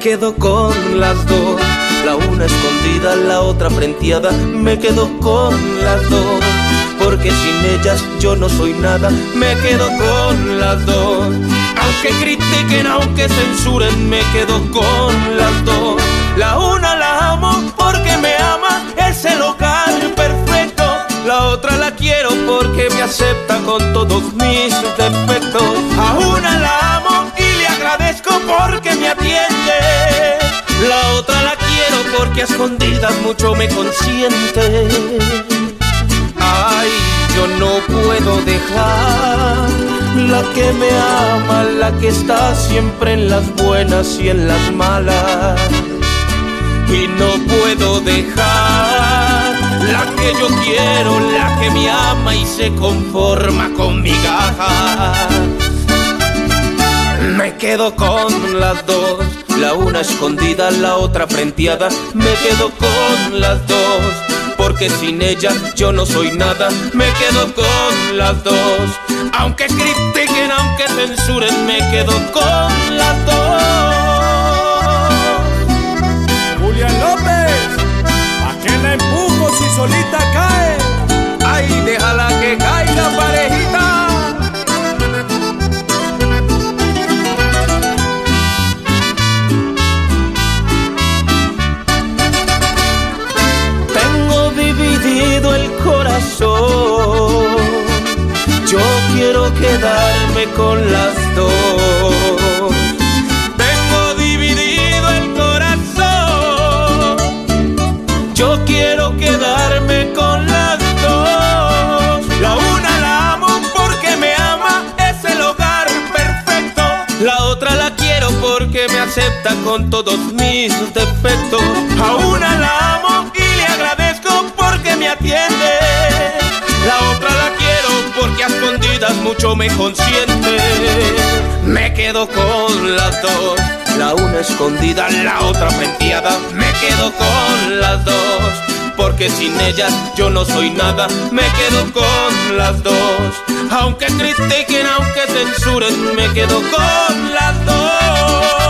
quedo con las dos. La una escondida, la otra frenteada. Me quedo con las dos, porque sin ellas yo no soy nada. Me quedo con las dos. Aunque critiquen, aunque censuren, me quedo con las dos. La una la amo porque me ama, es el hogar perfecto. La otra la quiero porque me acepta con todos mis defectos. A una la amo y le agradezco porque me atiende. La otra la quiero porque a escondidas mucho me consiente. Ay, yo no puedo dejar la que me ama, la que está siempre en las buenas y en las malas. Y no puedo dejar la que yo quiero, la que me ama y se conforma con migajas. Me quedo con las dos, la una escondida, la otra frenteada. Me quedo con las dos, porque sin ella yo no soy nada. Me quedo con las dos. Aunque critiquen, aunque censuren, me quedo con las dos. Julián López, ¿pa' qué la empujo si solita cae? Ay, déjala que caiga, parejita. Dividido el corazón, yo quiero quedarme con las dos. Tengo dividido el corazón, yo quiero quedarme con las dos. La una la amo porque me ama, es el hogar perfecto. La otra la quiero porque me acepta con todos mis defectos. A una la amo y le agradezco porque me atiende. La otra la quiero porque a escondidas mucho me consiente. Me quedo con las dos, la una escondida, la otra frenteada. Me quedo con las dos, porque sin ellas yo no soy nada. Me quedo con las dos. Aunque critiquen, aunque censuren, me quedo con las dos.